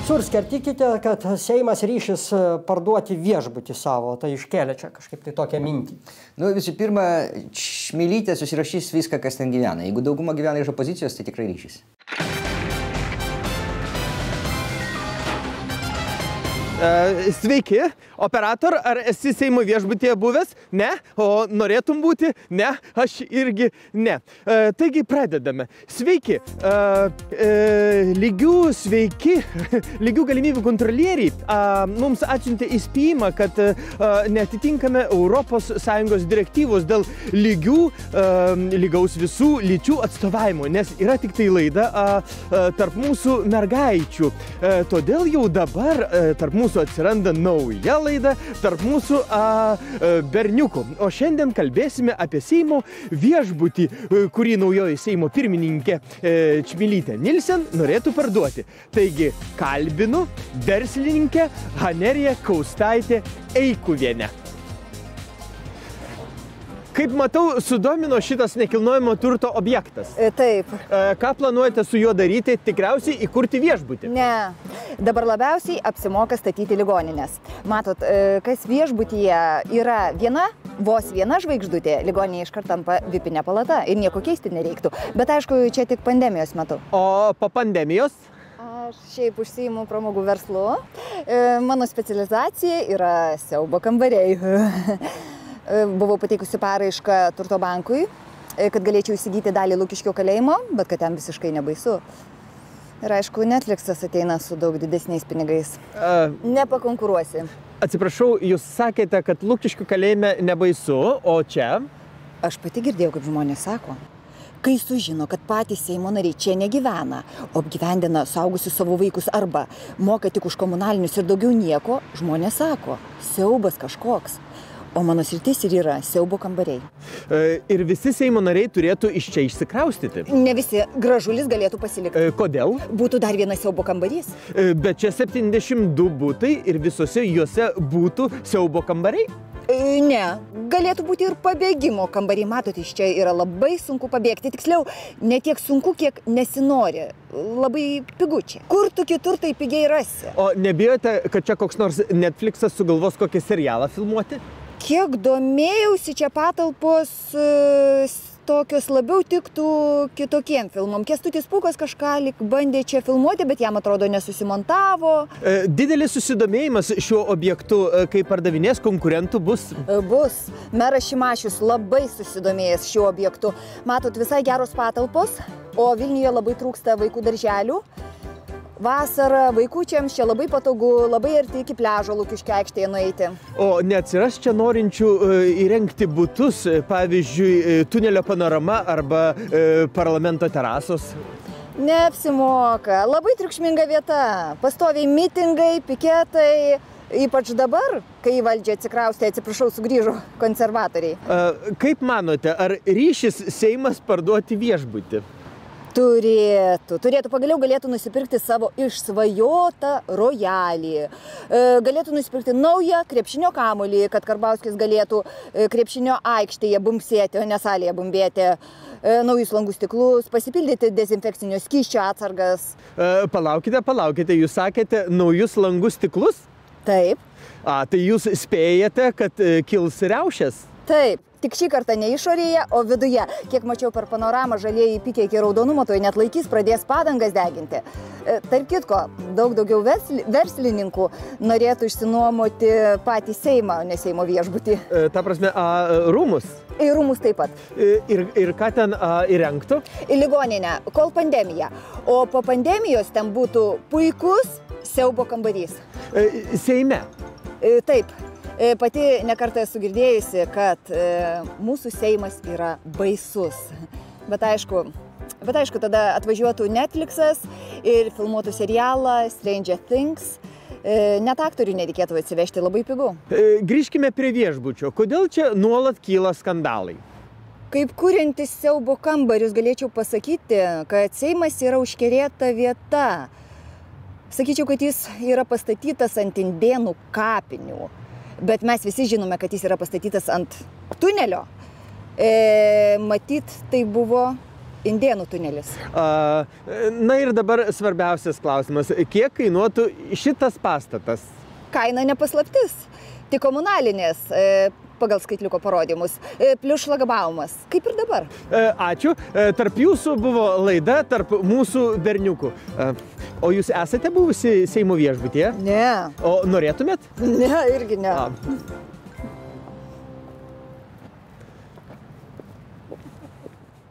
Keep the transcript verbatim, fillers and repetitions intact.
Surski, ar tikite, kad Seimas ryšis parduoti viešbutį savo, tai iškelia čia kažkaip tai tokią mintį? Nu, visų pirma, Čmilytė susirašys viską, kas ten gyvena. Jeigu dauguma gyvena iš opozicijos, tai tikrai ryšys. Sveiki, operator, ar esi Seimo viešbutyje buvęs? Ne? O norėtum būti? Ne, aš irgi ne. Taigi pradedame. Sveiki, lygių sveiki, lygių galimybių kontrolieriai mums atsiuntė įspėjimą, kad neatitinkame Europos Sąjungos direktyvos dėl lygių, lygaus visų lyčių atstovavimo, nes yra tik tai laida tarp mūsų mergaičių. Todėl jau dabar tarp mūsų mūsų atsiranda nauja laida tarp mūsų a, a, berniukų. O šiandien kalbėsime apie Seimo viešbutį, kurį naujoji Seimo pirmininkė e, Čmilytė Nilsen norėtų parduoti. Taigi kalbinu verslininkę Haneriją Kaustaitę Eikuvienę. Kaip matau, sudomino šitas nekilnojamo turto objektas. Taip. Ką planuojate su juo daryti? Tikriausiai įkurti viešbutį? Ne. Dabar labiausiai apsimoka statyti ligoninės. Matot, kas viešbutyje yra viena, vos viena žvaigždutė, ligoninė iškart tampa vipinė palata ir nieko keisti nereiktų. Bet aišku, čia tik pandemijos metu. O po pandemijos? Aš šiaip užsiimu pramogų verslu. Mano specializacija yra siaubo kambariai. Buvau pateikusi paraišką Turto bankui, kad galėčiau įsigyti dalį Lukiškio kalėjimo, bet kad ten visiškai nebaisu. Ir aišku, Netflixas ateina su daug didesniais pinigais. Uh, Nepakonkuruosi. Atsiprašau, jūs sakėte, kad Lukiškio kalėjime nebaisu, o čia? Aš pati girdėjau, kaip žmonės sako. Kai sužino, kad patys Seimo nariai čia negyvena, o apgyvendina suaugusius savo vaikus arba moka tik už komunalinius ir daugiau nieko, žmonės sako, siaubas kažkoks. O mano sritis ir yra siaubo kambariai. Ir visi Seimo nariai turėtų iš čia išsikraustyti? Ne visi. Gražulis galėtų pasilikti. Kodėl? Būtų dar vienas siaubo kambarys. Bet čia septyniasdešimt du butai ir visose juose būtų siaubo kambariai? Ne. Galėtų būti ir pabėgimo kambariai. Matote, iš čia yra labai sunku pabėgti. Tiksliau, ne tiek sunku, kiek nesinori. Labai pigučiai. Kur tu kitur tai pigiai rasi? O nebijote, kad čia koks nors Netflixas sugalvos kokį serialą filmuoti? Kiek domėjausi, čia patalpos e, tokios labiau tiktų kitokiem filmom. Kęstutis Pūkas kažką lyg bandė čia filmuoti, bet jam atrodo nesusimontavo. E, didelis susidomėjimas šiuo objektu, e, kai pardavinės konkurentų bus? E, bus. Meras Šimašius labai susidomėjęs šiuo objektu. Matot, visai geros patalpos, o Vilniuje labai trūksta vaikų darželių. Vasarą vaikučiams čia labai patogu, labai arti iki pliažo Lukiškio aikštėje nueiti. O neatsiras čia norinčių e, įrengti butus, pavyzdžiui, e, tunelio panorama arba e, parlamento terasos? Neapsimoka. Labai triukšminga vieta. Pastoviai mitingai, piketai. Ypač dabar, kai į valdžią atsikraustė, atsiprašau, sugrįžo konservatoriai. A, kaip manote, ar ryšis Seimas parduoti viešbutį? Turėtų. Turėtų. Pagaliau galėtų nusipirkti savo išsvajotą rojalį. Galėtų nusipirkti naują krepšinio kamuolį, kad Karbauskis galėtų krepšinio aikštėje bumbsėti, o ne salėje bumbėti. Naujus langų stiklus, pasipildyti dezinfekcinio skysčio atsargas. Palaukite, palaukite. Jūs sakėte naujus langų stiklus? Taip. A, tai jūs spėjate, kad kils riaušės? Taip. Tik šį kartą ne išorėje, o viduje. Kiek mačiau per panoramą, žalieji pikia iki raudonumo, to net laikys, pradės padangas deginti. Tarp kitko, daug daugiau verslininkų norėtų išsinuomoti patį Seimą, o ne Seimo viešbutį. E, ta prasme, a, rūmus? Ir rūmus taip pat. Ir, ir ką ten a, įrengtų? Į ligoninę, kol pandemija. O po pandemijos ten būtų puikus siaubo kambarys. E, Seime? E, taip. Pati nekartą esu girdėjusi, kad e, mūsų Seimas yra baisus. Bet aišku, bet aišku, tada atvažiuotų Netflixas ir filmuotų serialą Stranger Things. E, net aktorių nereikėtų atsivežti, labai pigu. E, grįžkime prie viešbučio. Kodėl čia nuolat kyla skandalai? Kaip kuriantis siaubo kambarius galėčiau pasakyti, kad Seimas yra užkerėta vieta. Sakyčiau, kad jis yra pastatytas ant indėnų kapinių. Bet mes visi žinome, kad jis yra pastatytas ant tunelio. E, matyt, tai buvo Indėnų tunelis. A, na ir dabar svarbiausias klausimas. Kiek kainuotų šitas pastatas? Kaina nepaslaptis, tik komunalinės, e, pagal skaitliuko parodymus, e, plius šlagbaumas, kaip ir dabar. E, ačiū. E, tarp jūsų buvo laida tarp mūsų berniukų. E, o jūs esate buvusi Seimo viešbutyje? Ne. O norėtumėt? Ne, irgi ne. A,